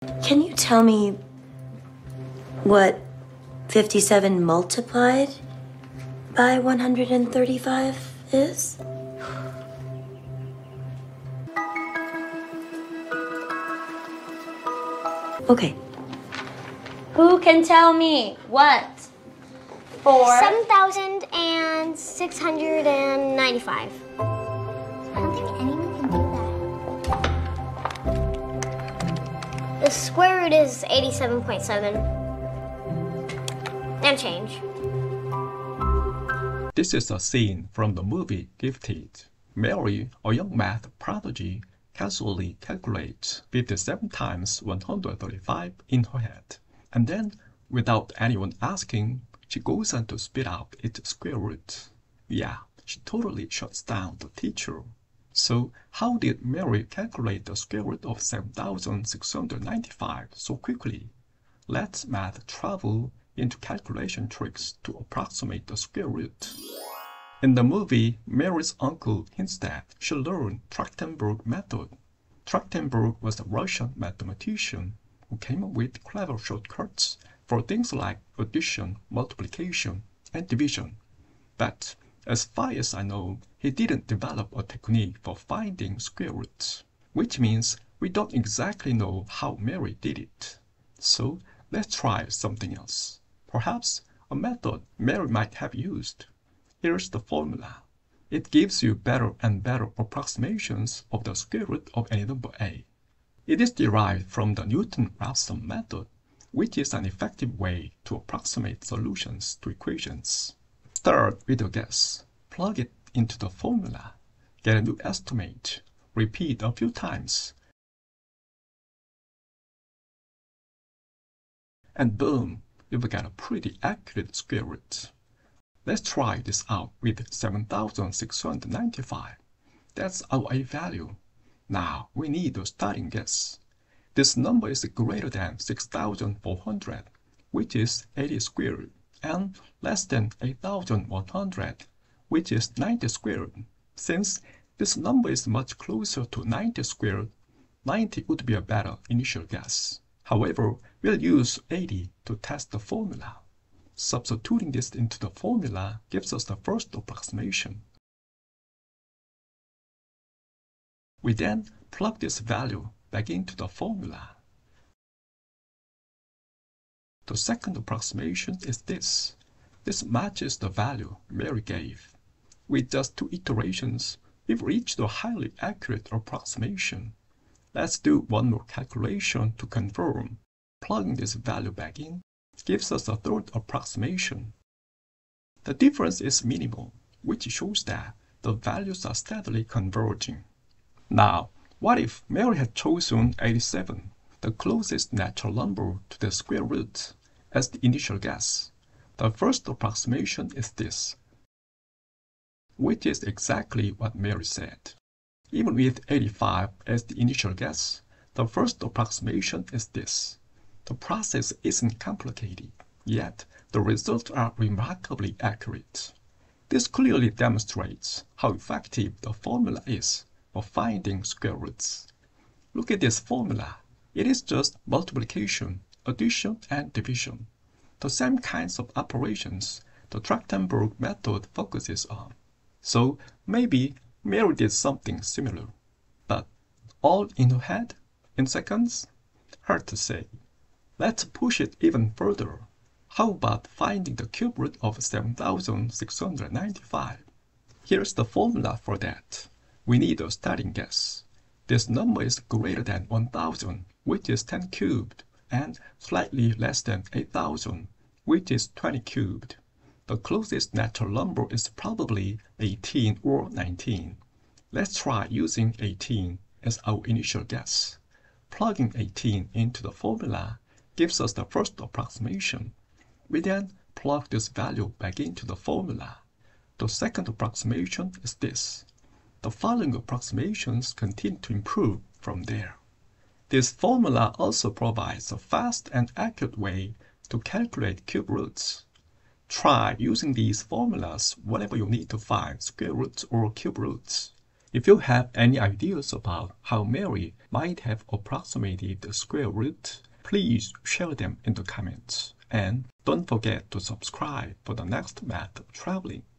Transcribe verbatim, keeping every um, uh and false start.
Can you tell me what fifty-seven multiplied by one hundred thirty-five is? Okay. Who can tell me what? For seven thousand six hundred ninety-five. I don't think anyone can do that. The square root is eighty-seven point seven. And change. This is a scene from the movie Gifted. Mary, a young math prodigy, casually calculates fifty-seven times one hundred thirty-five in her head. And then, without anyone asking, she goes on to spit out its square root. Yeah, she totally shuts down the teacher. So, how did Mary calculate the square root of seven thousand six hundred ninety-five so quickly? Let's math travel into calculation tricks to approximate the square root. In the movie, Mary's uncle hints that she learned Trachtenberg method. Trachtenberg was a Russian mathematician who came up with clever shortcuts for things like addition, multiplication, and division. But as far as I know, he didn't develop a technique for finding square roots, which means we don't exactly know how Mary did it. So let's try something else. Perhaps a method Mary might have used. Here's the formula. It gives you better and better approximations of the square root of any number a. It is derived from the Newton-Raphson method, which is an effective way to approximate solutions to equations. Start with a guess. Plug it into the formula. Get a new estimate. Repeat a few times. And boom, you've got a pretty accurate square root. Let's try this out with seven thousand six hundred ninety-five. That's our a value. Now we need a starting guess. This number is greater than six thousand four hundred, which is eighty squared, and less than eight thousand one hundred, which is ninety squared. Since this number is much closer to ninety squared, ninety would be a better initial guess. However, we'll use eighty to test the formula. Substituting this into the formula gives us the first approximation. We then plug this value back into the formula. The second approximation is this. This matches the value Mary gave. With just two iterations, we've reached a highly accurate approximation. Let's do one more calculation to confirm. Plugging this value back in gives us a third approximation. The difference is minimal, which shows that the values are steadily converging. Now, what if Mary had chosen eighty-seven, the closest natural number to the square root, as the initial guess? The first approximation is this, which is exactly what Mary said. Even with eighty-five as the initial guess, the first approximation is this. The process isn't complicated, yet the results are remarkably accurate. This clearly demonstrates how effective the formula is for finding square roots. Look at this formula. It is just multiplication, addition, and division. The same kinds of operations the Trachtenberg method focuses on. So maybe Mary did something similar. But all in her head, in seconds? Hard to say. Let's push it even further. How about finding the cube root of seven thousand six hundred ninety-five? Here's the formula for that. We need a starting guess. This number is greater than one thousand, which is ten cubed, and slightly less than eight thousand, which is twenty cubed. The closest natural number is probably eighteen or nineteen. Let's try using eighteen as our initial guess. Plugging eighteen into the formula gives us the first approximation. We then plug this value back into the formula. The second approximation is this. The following approximations continue to improve from there. This formula also provides a fast and accurate way to calculate cube roots. Try using these formulas whenever you need to find square roots or cube roots. If you have any ideas about how Mary might have approximated the square root, please share them in the comments. And don't forget to subscribe for the next math traveling.